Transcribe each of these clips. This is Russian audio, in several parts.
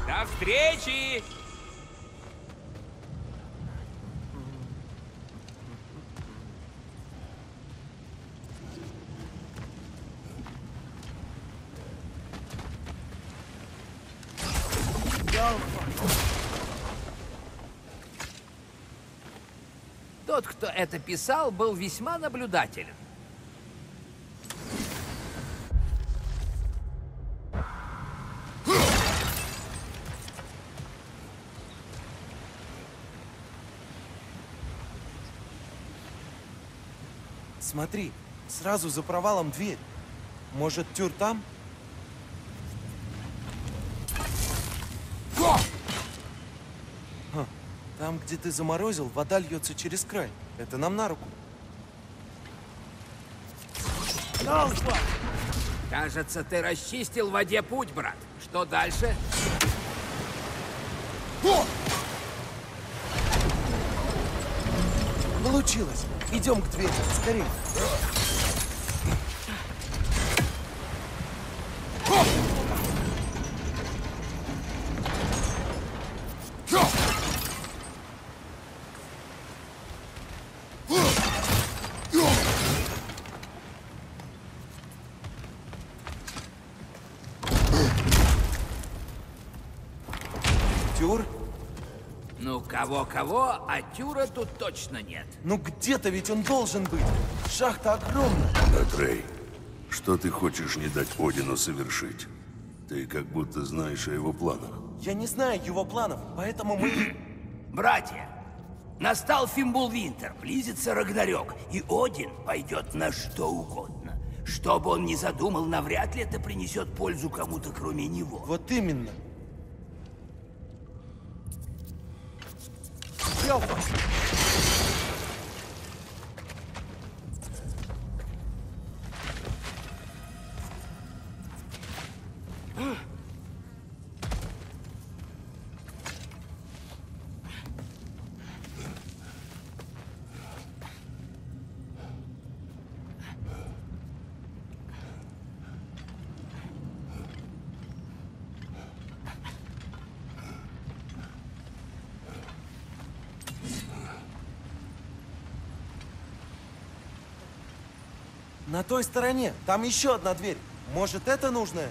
До встречи! Тот, кто это писал, был весьма наблюдателен. Смотри, сразу за провалом дверь. Может, Тюр там? Ха, там, где ты заморозил, вода льется через край. Это нам на руку. Кажется, ты расчистил в воде путь, брат. Что дальше? Получилось. Идем к двери. Скорее. Тюр? Ну, кого-кого, а Тюра тут точно нет. Ну где-то ведь он должен быть. Шахта огромная. Атрей, что ты хочешь не дать Одину совершить? Ты как будто знаешь о его планах. Я не знаю его планов, поэтому мы... Братья, настал Фимбулвинтер, близится Рагнарёк, и Один пойдет на что угодно. Что бы он ни задумал, навряд ли это принесет пользу кому-то, кроме него. Вот именно. На той стороне. Там еще одна дверь. Может, это нужная?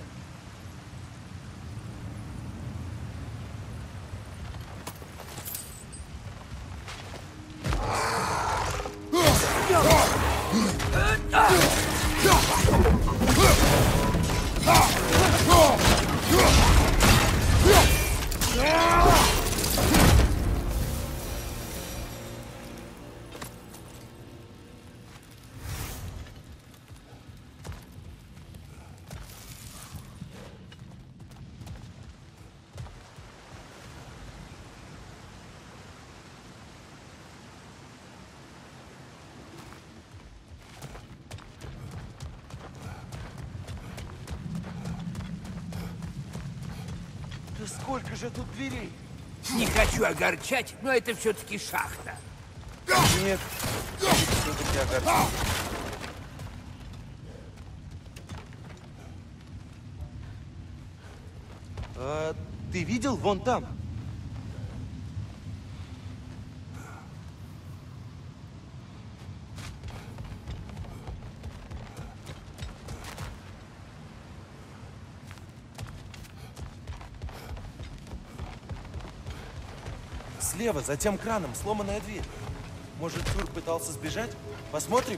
Да сколько же тут дверей? Не хочу огорчать, но это все-таки шахта. Нет, все-таки огорчен. А, ты видел вон там? Слева, за тем краном, сломанная дверь. Может, Тюр пытался сбежать? Посмотрим?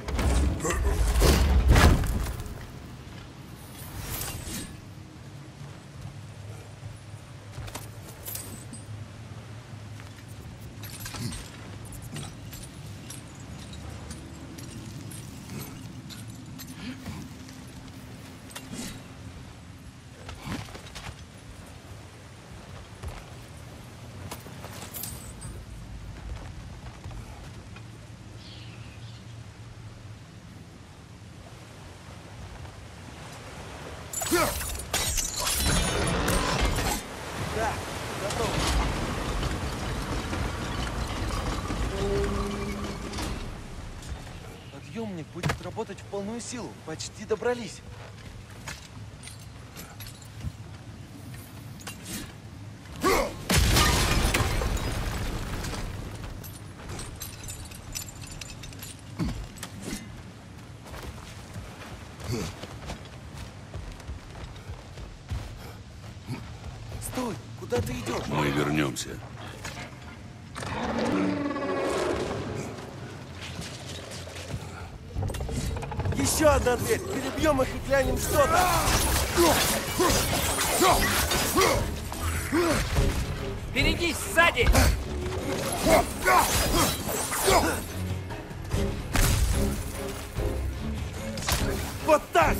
Да, готово. Подъемник будет работать в полную силу. Почти добрались. Стой! Куда ты идешь? Мы вернемся. Еще одна дверь! Перебьем их и глянем, что там! Берегись сзади! Вот так!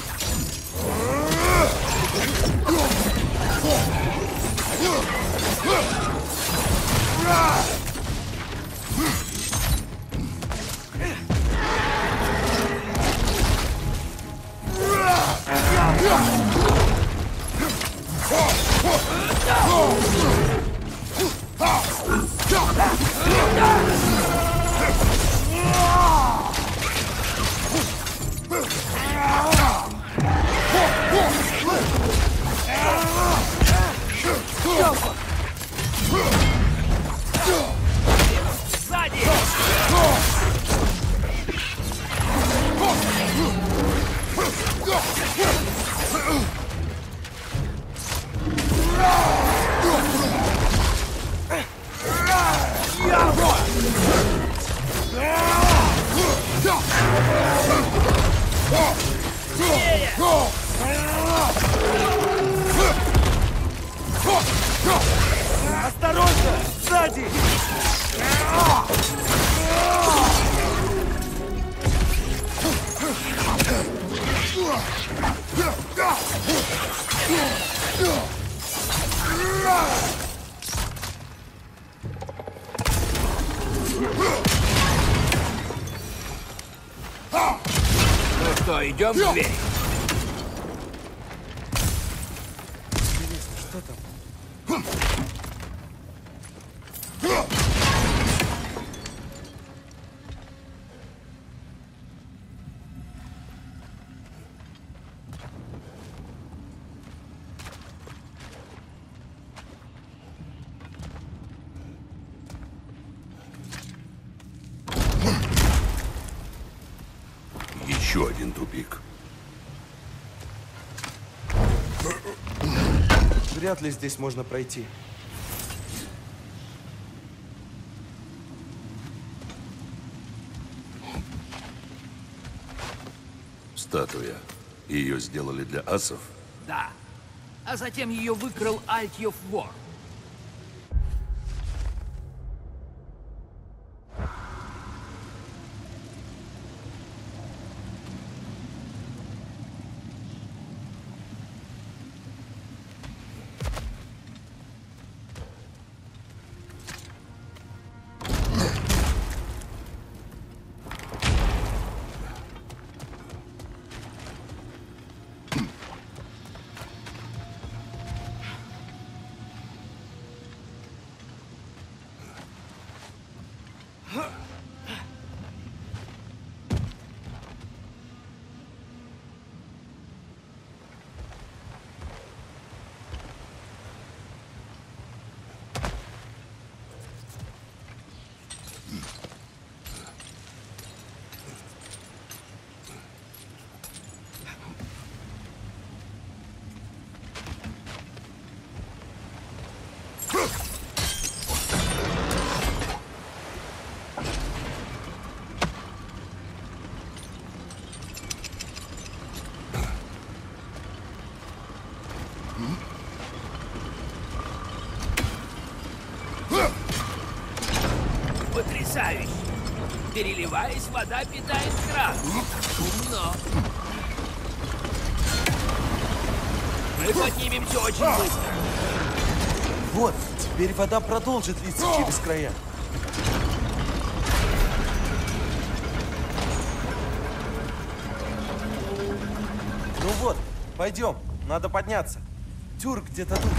Сзади! Осторожно! Сзади! Ну что, идем в дверь? Интересно, что там? Еще один тупик. Вряд ли здесь можно пройти. Статуя. Ее сделали для асов? Да. А затем ее выкрал Альтьев вор. Потрясающе! Переливаясь, вода питает кран. Умно. Мы поднимемся очень быстро. Вот, теперь вода продолжит литься через края. Ну вот, пойдем, надо подняться. Тюр где-то тут.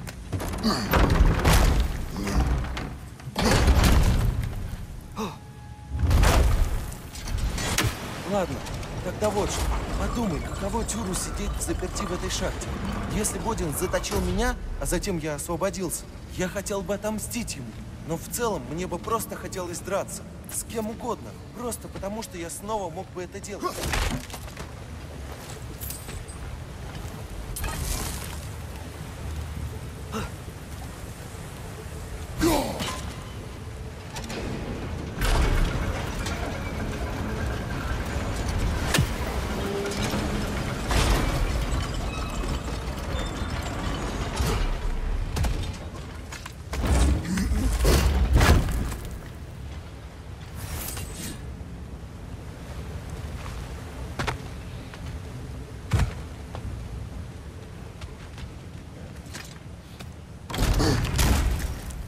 Ладно, тогда вот что. Подумай, каково Тюру сидеть взаперти в этой шахте. Если Бодин заточил меня, а затем я освободился, я хотел бы отомстить ему. Но в целом мне бы просто хотелось драться. С кем угодно. Просто потому, что я снова мог бы это делать.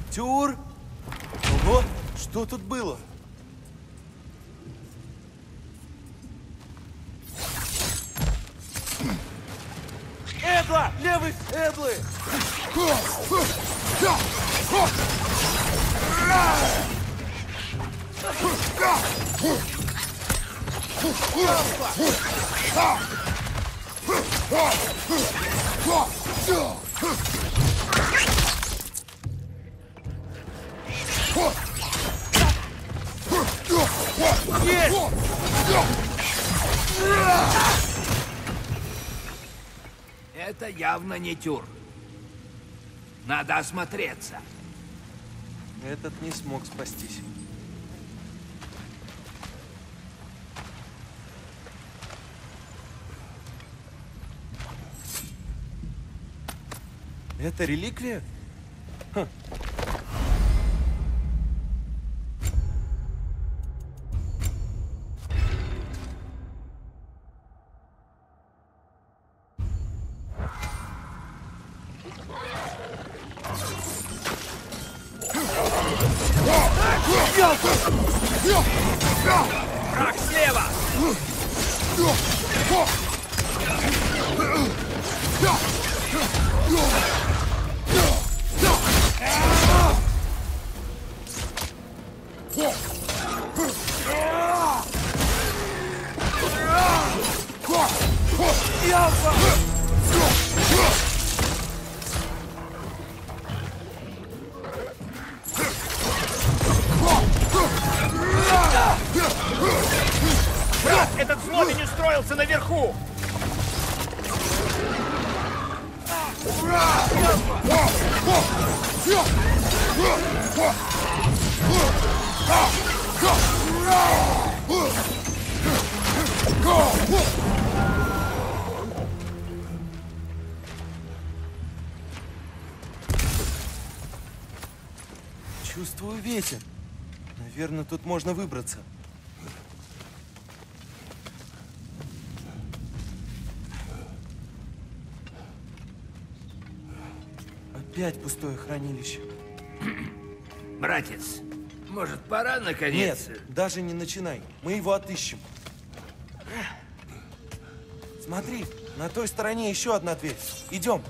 Тюр! Ого, что тут было? Эдла! Левый! Эдлы! Это явно не Тюр. Надо осмотреться. Этот не смог спастись. Это реликвия? Ха. Враг слева! Брат, этот злобень устроился наверху! Чувствую ветер. Наверное, тут можно выбраться. Опять пустое хранилище. Братец, может, пора наконец? Нет, даже не начинай. Мы его отыщем. Смотри, на той стороне еще одна дверь. Идем.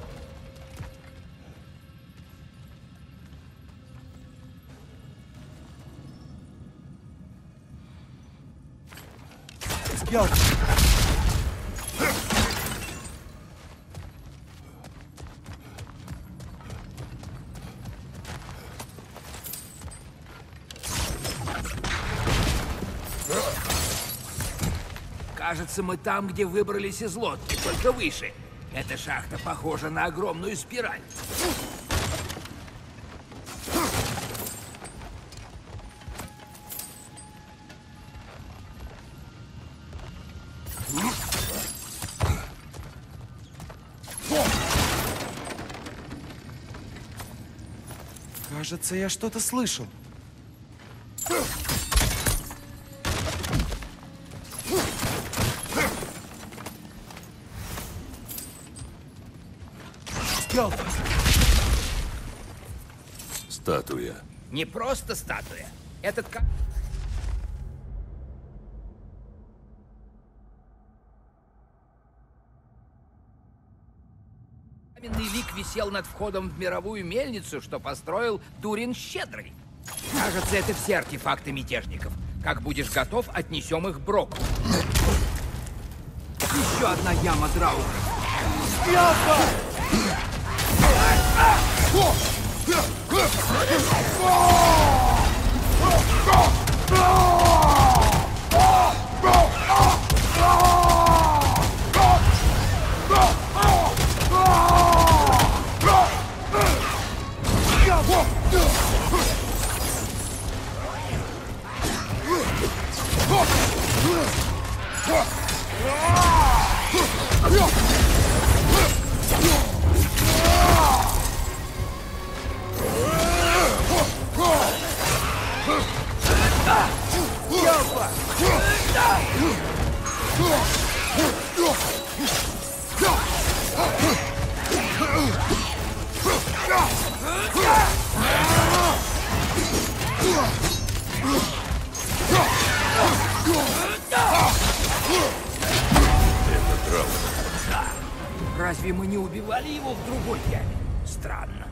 Скелт. Кажется, мы там, где выбрались из лодки, только выше. Эта шахта похожа на огромную спираль. Кажется, я что-то слышал. Скелт! Статуя. Не просто статуя. Этот каменный лик висел над входом в мировую мельницу, что построил Дурин Щедрый. Кажется, это все артефакты мятежников. Как будешь готов, отнесем их Броку. Еще одна яма Драугра. разве мы не убивали его в другой яме? Странно.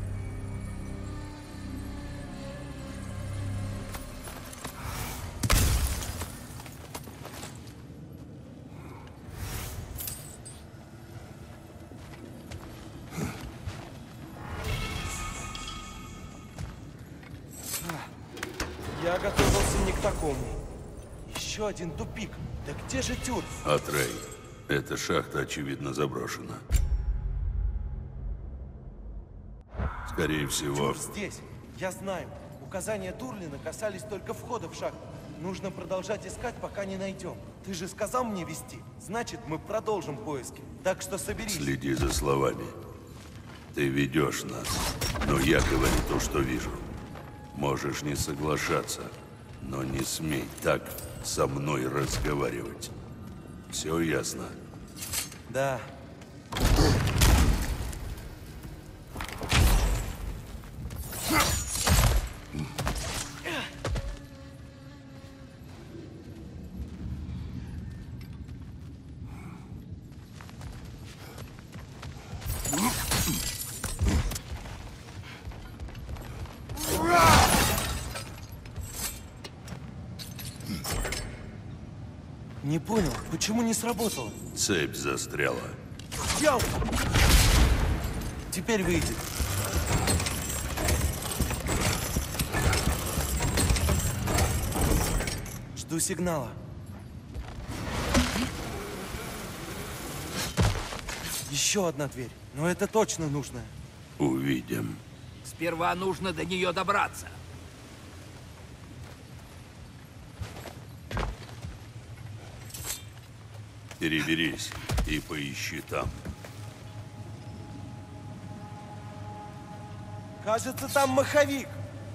Я готовился не к такому. Еще один тупик. Да где же Тюр? Атрей, эта шахта, очевидно, заброшена. Скорее всего... Тюр здесь. Я знаю. Указания Турлина касались только входа в шахту. Нужно продолжать искать, пока не найдем. Ты же сказал мне вести. Значит, мы продолжим поиски. Так что соберись. Следи за словами. Ты ведешь нас, но я говорю то, что вижу. Можешь не соглашаться, но не смей так со мной разговаривать. Все ясно? Да. Не понял, почему не сработало? Цепь застряла. Яу! Теперь выйдет. Жду сигнала. Еще одна дверь, но это точно нужная. Увидим. Сперва нужно до нее добраться. Переберись и поищи там. Кажется, там маховик.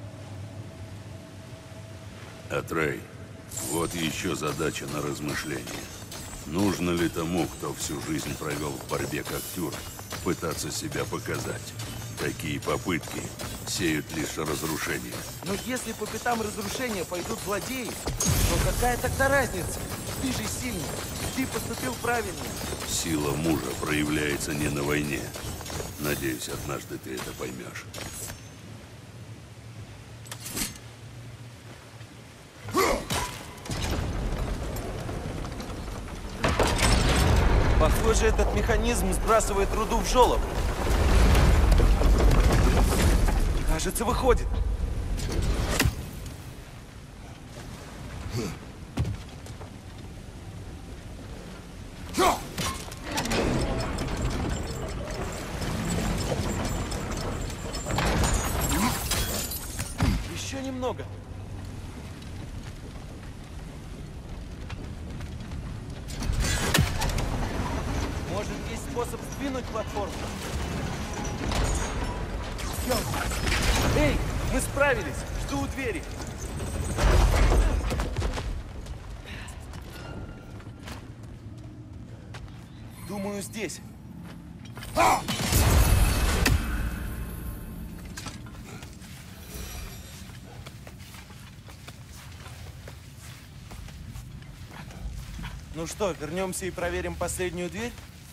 Атрей, вот еще задача на размышление. Нужно ли тому, кто всю жизнь провел в борьбе как Тюр, пытаться себя показать? Такие попытки сеют лишь разрушение. Но если по пятам разрушения пойдут злодеи, то какая тогда разница? Ты же сильный. Ты поступил правильно. Сила мужа проявляется не на войне. Надеюсь, однажды ты это поймешь. Похоже, этот механизм сбрасывает руду в желоб. Кажется, выходит. Еще немного. Может, есть способ сдвинуть платформу? Эй, мы справились! Жду у двери! Думаю, здесь. Ну что, вернемся и проверим последнюю дверь?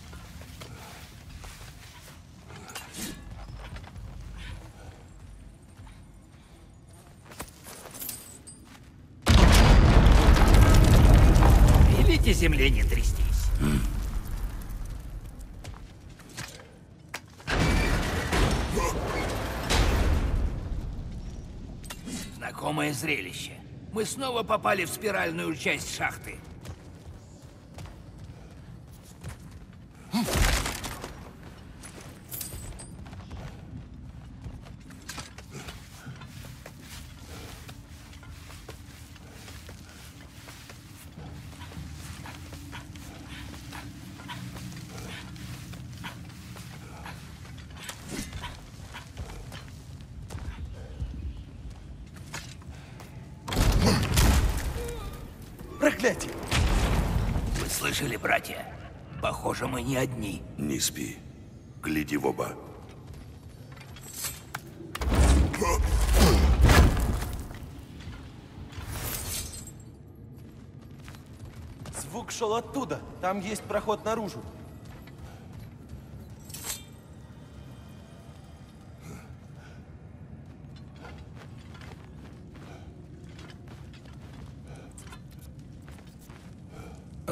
Велите земле не трястись. Знакомое зрелище. Мы снова попали в спиральную часть шахты. Проклятие! Вы слышали, братья? Похоже, мы не одни. Не спи. Гляди в оба. Звук шел оттуда. Там есть проход наружу.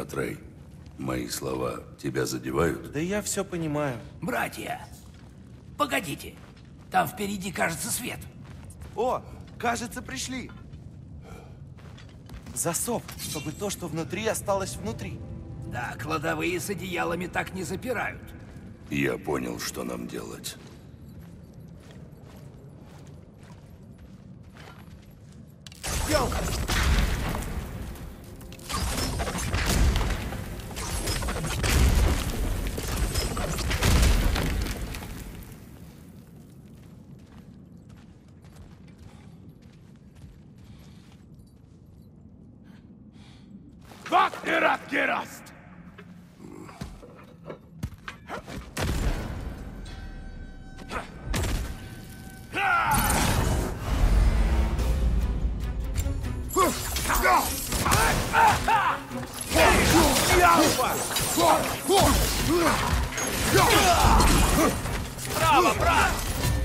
Атрей, мои слова тебя задевают? Да я все понимаю. Братья, погодите. Там впереди, кажется, свет. О, кажется, пришли. Засов, чтобы то, что внутри, осталось внутри. Да, кладовые с одеялами так не запирают. Я понял, что нам делать. Вагнер Гераст! Право, брат!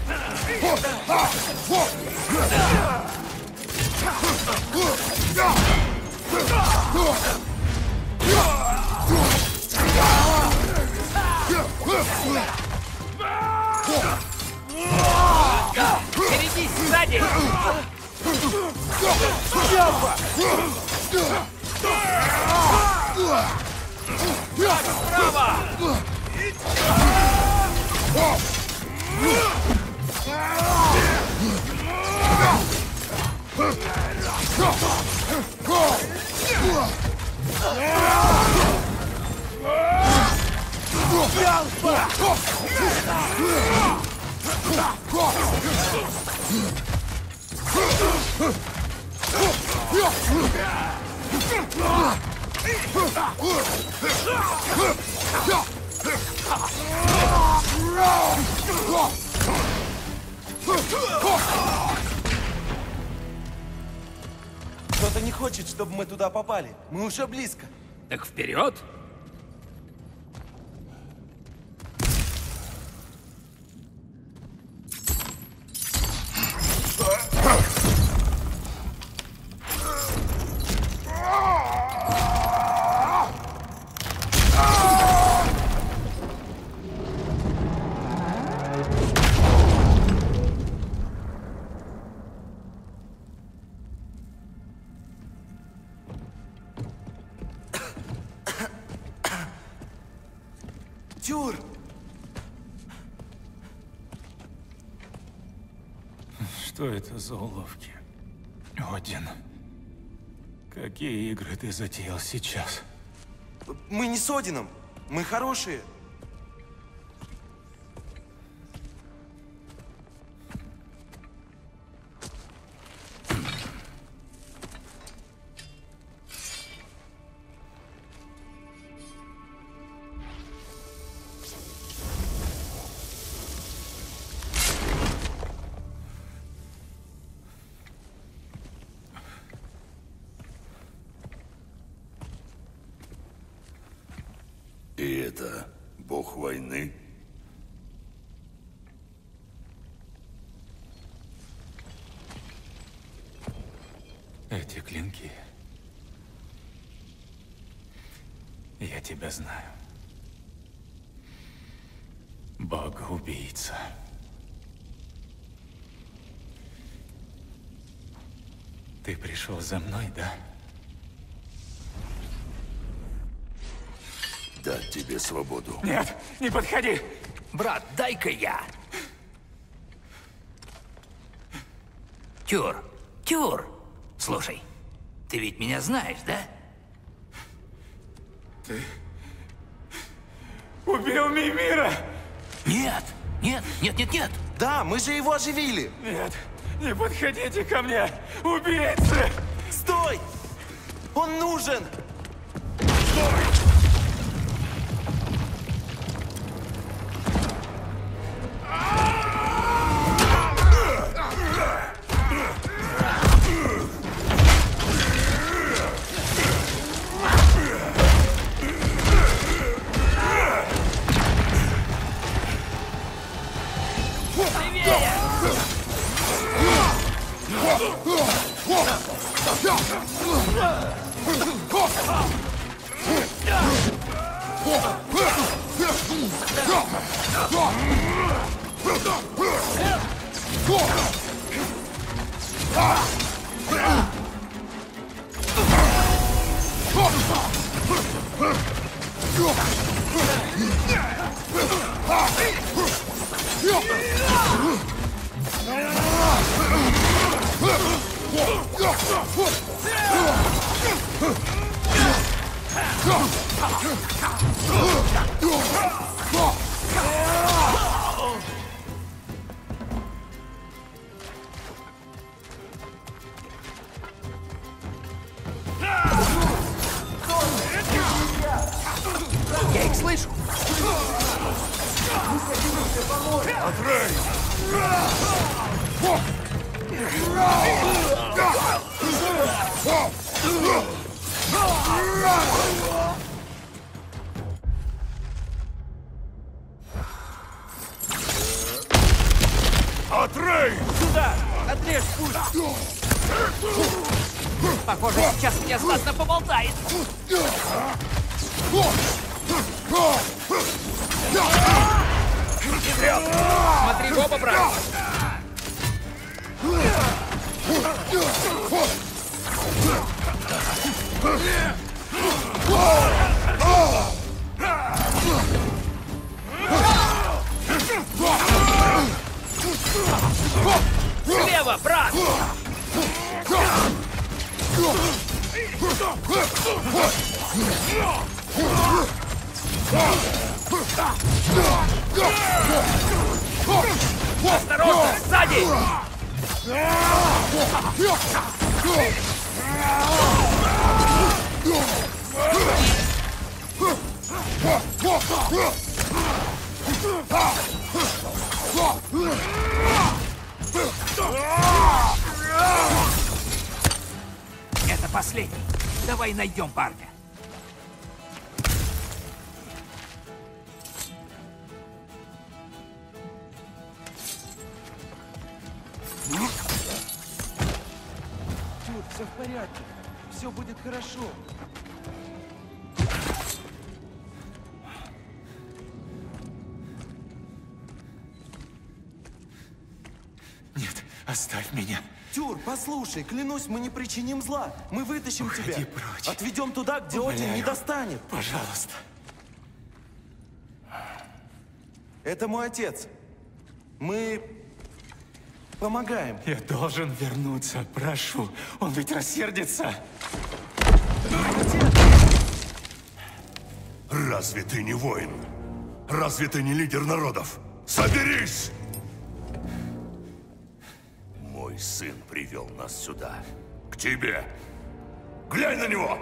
Впереди, сзади! Справа! Кто-то не хочет, чтобы мы туда попали. Мы уже близко. Так вперед! Тюр! Что это за уловки? Один. Какие игры ты затеял сейчас? Мы не с Одином. Мы хорошие. И это бог войны? Эти клинки. Я тебя знаю. Бога-убийца. Ты пришел за мной, да? Дать тебе свободу. Нет, не подходи! Брат, дай-ка я. Тюр, Тюр, слушай, ты ведь меня знаешь, да? Ты убил Мимира! Нет, нет, нет, нет, нет. Да, мы же его оживили. Нет, не подходите ко мне, убийцы! Стой! Он нужен! Я их слышу. Атрей! Атрей! Сюда! Отрежь путь! Похоже, сейчас меня знатно поболтает. Смотри в оба, брат! Слева, брат! Осторожно, сзади! Это последний. Давай найдем парня. Тюр, все в порядке. Все будет хорошо. Нет, оставь меня. Тюр, послушай, клянусь, мы не причиним зла. Мы вытащим Уходи тебя. прочь. Отведем туда, где Один не Умоляю. достанет. Пожалуйста. Это мой отец. Мы помогаем. Я должен вернуться, прошу. Он ведь рассердится. Разве ты не воин? Разве ты не лидер народов? Соберись! Мой сын привел нас сюда. К тебе. Глянь на него!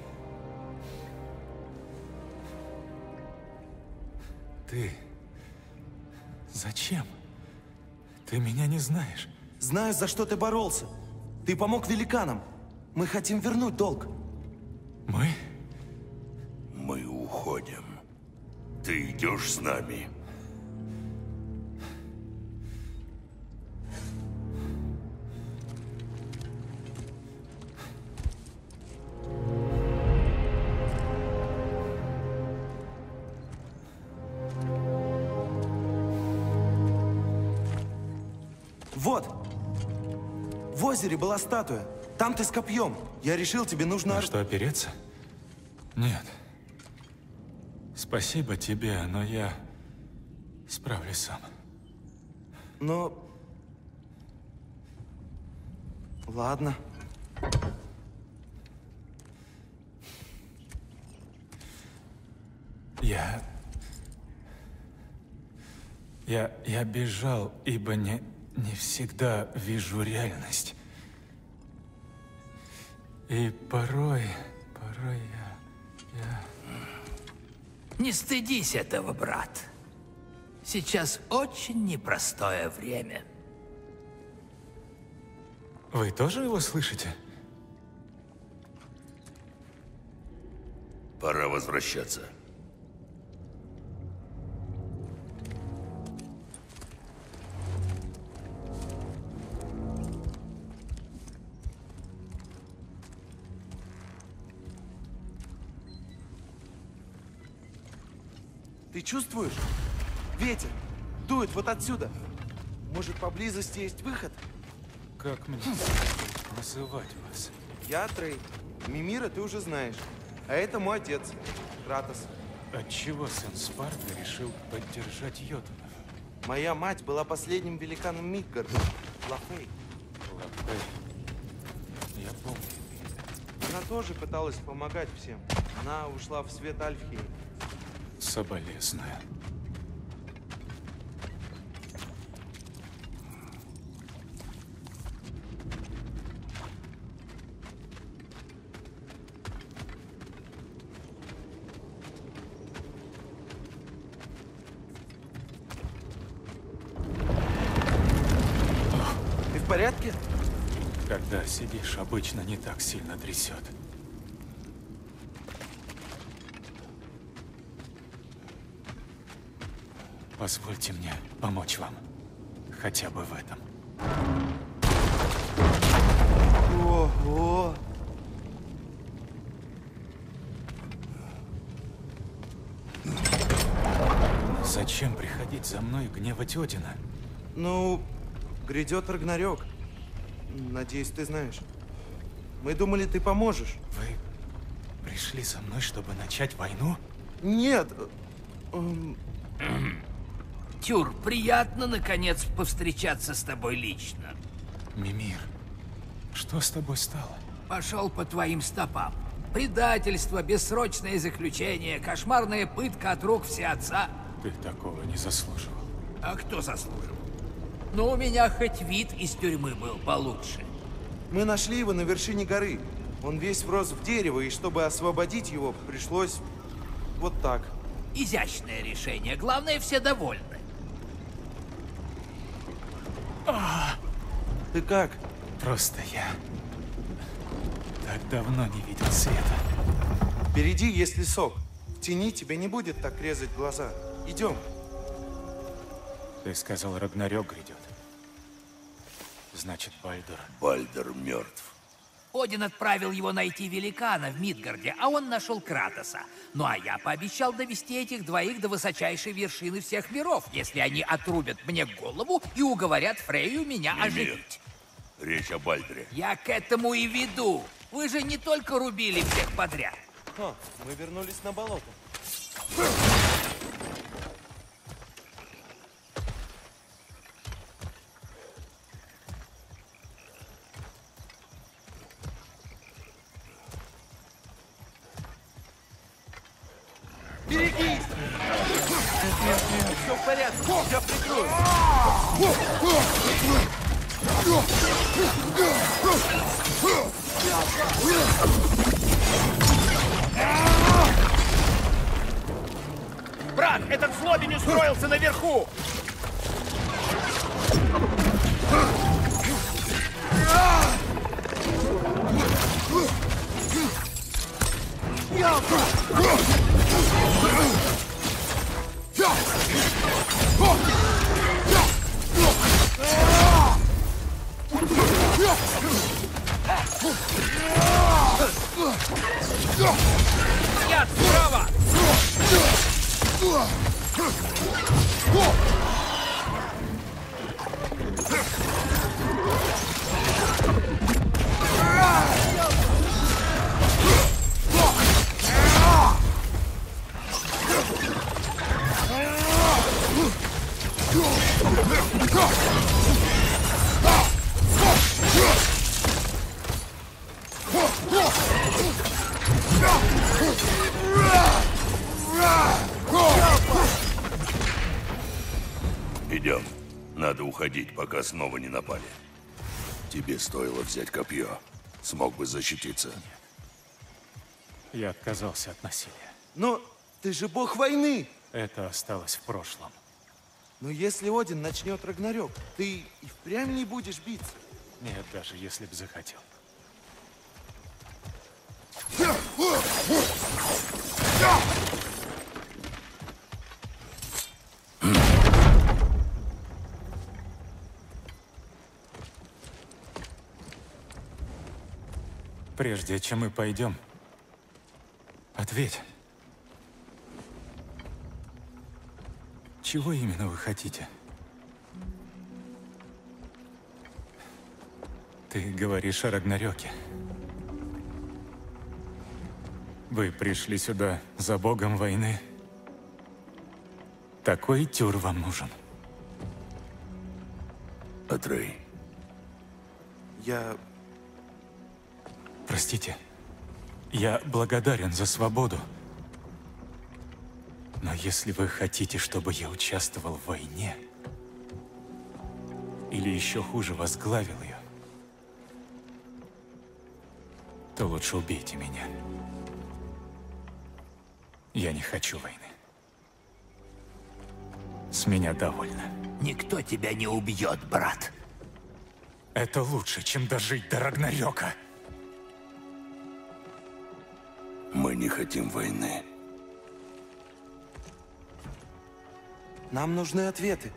Ты... Зачем? Ты меня не знаешь. Знаю, за что ты боролся. Ты помог великанам. Мы хотим вернуть долг. Мы? Мы уходим. Ты идешь с нами. Вот. В озере была статуя. Там ты с копьем. Я решил, тебе нужно... На что, опереться? Нет. Спасибо тебе, но я справлюсь сам. Но... Ладно. Я бежал, ибо не всегда вижу реальность. И порой я... Не стыдись этого, брат. Сейчас очень непростое время. Вы тоже его слышите? Пора возвращаться. Ты чувствуешь? Ветер дует вот отсюда. Может, поблизости есть выход? Как мне называть вас? Я Трей. Мимира ты уже знаешь. А это мой отец, Кратос. Отчего сын Спарты решил поддержать Йотунов? Моя мать была последним великаном Мидгарда, Лафей. Лапей. Я помню. Она тоже пыталась помогать всем. Она ушла в свет Альфхейм. Соболезную. Ты в порядке? Когда сидишь, обычно не так сильно трясет. Позвольте мне помочь вам. Хотя бы в этом. Ого! Зачем приходить за мной и гневать Одина? Ну, грядет Рагнарёк. Надеюсь, ты знаешь. Мы думали, ты поможешь. Вы пришли за мной, чтобы начать войну? Нет. Тюр, приятно, наконец, повстречаться с тобой лично. Мимир, что с тобой стало? Пошел по твоим стопам. Предательство, бессрочное заключение, кошмарная пытка от рук всеотца. Ты такого не заслуживал. А кто заслужил? Ну, у меня хоть вид из тюрьмы был получше. Мы нашли его на вершине горы. Он весь врос в дерево, и чтобы освободить его, пришлось вот так. Изящное решение. Главное, все довольны. Ты как? Просто я так давно не видел света. Впереди есть лесок. В тени тебе не будет так резать глаза. Идем. Ты сказал, Рагнарёк грядет. Значит, Бальдур. Бальдер мертв. Один отправил его найти великана в Мидгарде, а он нашел Кратоса. Ну а я пообещал довести этих двоих до высочайшей вершины всех миров, если они отрубят мне голову и уговорят Фрейю меня оживить. Речь о Бальдере. Я к этому и веду. Вы же не только рубили всех подряд. Мы вернулись на болото. Берегись! Все в порядке, я прикрою. Брат, этот злобень устроился наверху! Я справа! Идем. Надо уходить, пока снова не напали. Тебе стоило взять копье. Смог бы защититься. Я отказался от насилия. Но ты же бог войны. Это осталось в прошлом. Но если Один начнет Рагнарёк, ты и впрямь не будешь биться. Нет, даже если б захотел. Прежде чем мы пойдем, ответь. Чего именно вы хотите? Ты говоришь о Рагнарёке. Вы пришли сюда за богом войны. Такой Тюр вам нужен. Атрей, Я... Простите, я благодарен за свободу. Но если вы хотите, чтобы я участвовал в войне, или еще хуже, возглавил ее, то лучше убейте меня. Я не хочу войны. С меня довольно. Никто тебя не убьет, брат. Это лучше, чем дожить до Рагнарёка. мы не хотим войны. Нам нужны ответы.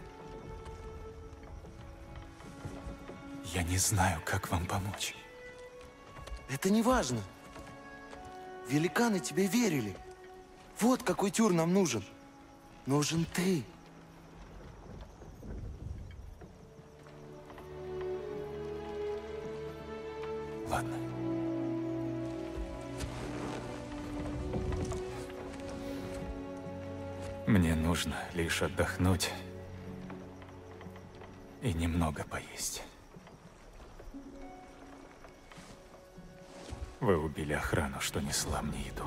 Я не знаю, как вам помочь. Это не важно. Великаны тебе верили. Вот какой Тюр нам нужен. Нужен ты. Ладно. Мне нужно лишь отдохнуть и немного поесть. Вы убили охрану, что несла мне еду.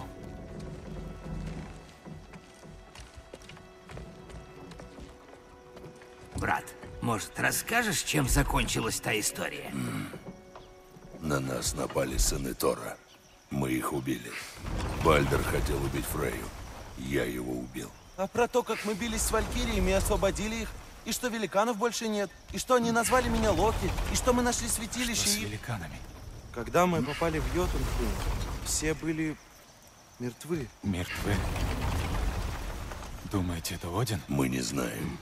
Брат, может, расскажешь, чем закончилась та история? На нас напали сыны Тора. Мы их убили. Бальдер хотел убить Фрейю. Я его убил. А про то, как мы бились с валькириями и освободили их, и что великанов больше нет, и что они назвали меня Локи, и что мы нашли святилище, Что с и... великанами? Когда мы попали в Йотунхейм, все были мертвы. Мертвы? Думаете, это Один? Мы не знаем.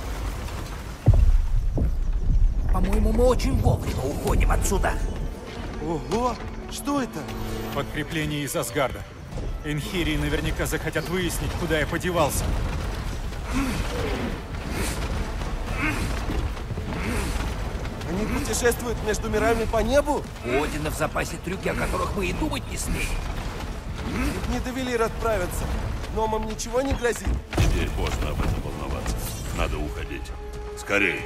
По-моему, мы очень вовремя уходим отсюда. Ого! Что это? Подкрепление из Асгарда. Энхирии наверняка захотят выяснить, куда я подевался. Они путешествуют между мирами по небу? У Одина в запасе трюки, о которых мы и думать не смеем. Их не довели расправиться. Гномам ничего не грозит? Теперь поздно об этом волноваться. Надо уходить. Скорей!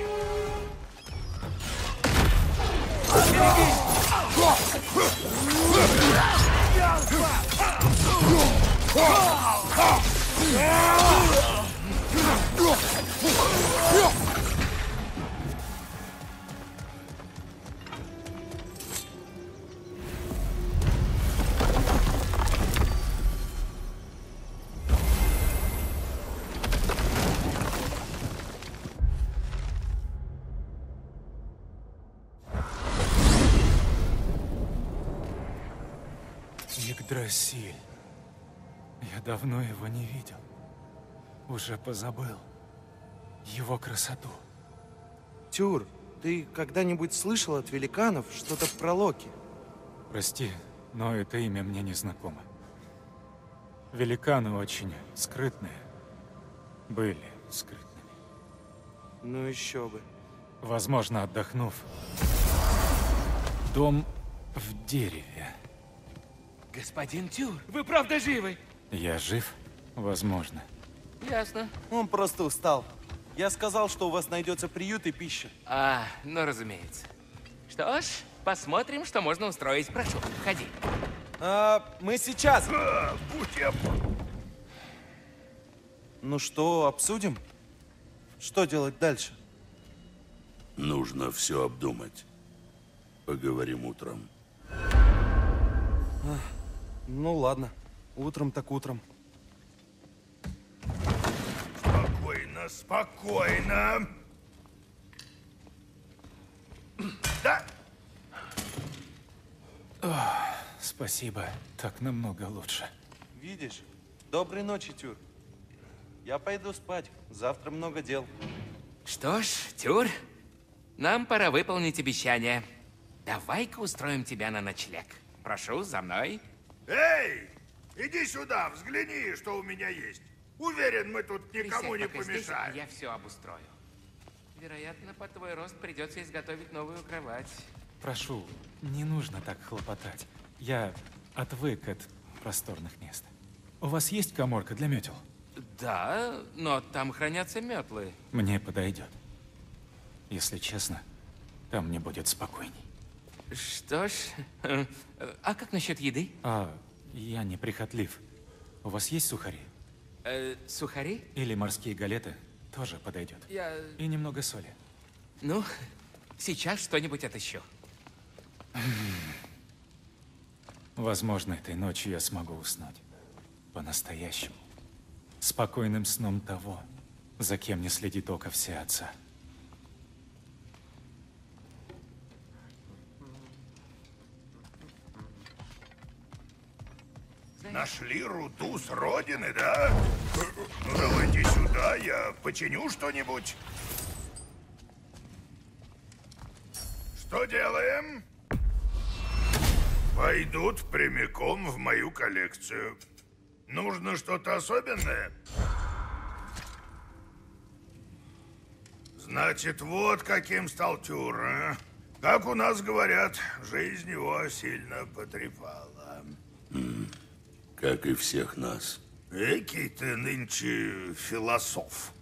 Игдрасиль. Я давно его не видел. Уже позабыл его красоту. Тюр, ты когда-нибудь слышал от великанов что-то про Локи? Прости, но это имя мне не знакомо. Великаны очень скрытные. Были скрытными. Ну еще бы. Возможно, отдохнув. Дом в дереве. Господин Тюр, вы правда живы? Я жив? Возможно. Ясно. Он просто устал. Я сказал, что у вас найдется приют и пища. Ну разумеется. Что ж, посмотрим, что можно устроить. Прошу, входи. Мы сейчас. Будь я... Ну что, обсудим? Что делать дальше? Нужно все обдумать. Поговорим утром. Ну ладно. Утром так утром. Спокойно, спокойно. Да! Спасибо. Так намного лучше. Видишь? Доброй ночи, Тюр. Я пойду спать. Завтра много дел. Что ж, Тюр, нам пора выполнить обещание. Давай-ка устроим тебя на ночлег. Прошу, за мной. Эй! Иди сюда, взгляни, что у меня есть. Уверен, мы тут никому Присядь не пока здесь, помешаем. я все обустрою. Вероятно, под твой рост придется изготовить новую кровать. Прошу, не нужно так хлопотать. Я отвык от просторных мест. У вас есть каморка для метел? Да, но там хранятся метлы. Мне подойдет. Если честно, там мне будет спокойней. Что ж, а как насчет еды? Я неприхотлив. У вас есть сухари? Сухари? Или морские галеты? Тоже подойдет. И немного соли. Ну, сейчас что-нибудь отыщу. Возможно, этой ночью я смогу уснуть. По-настоящему. Спокойным сном того, за кем не следит око Всеотца. Нашли руду с родины, да? Ну, давайте сюда, я починю что-нибудь. Что делаем? Пойдут прямиком в мою коллекцию. Нужно что-то особенное? Значит, вот каким стал Тюр, а? Как у нас говорят, жизнь его сильно потрепала. Как и всех нас. Экий ты нынче философ.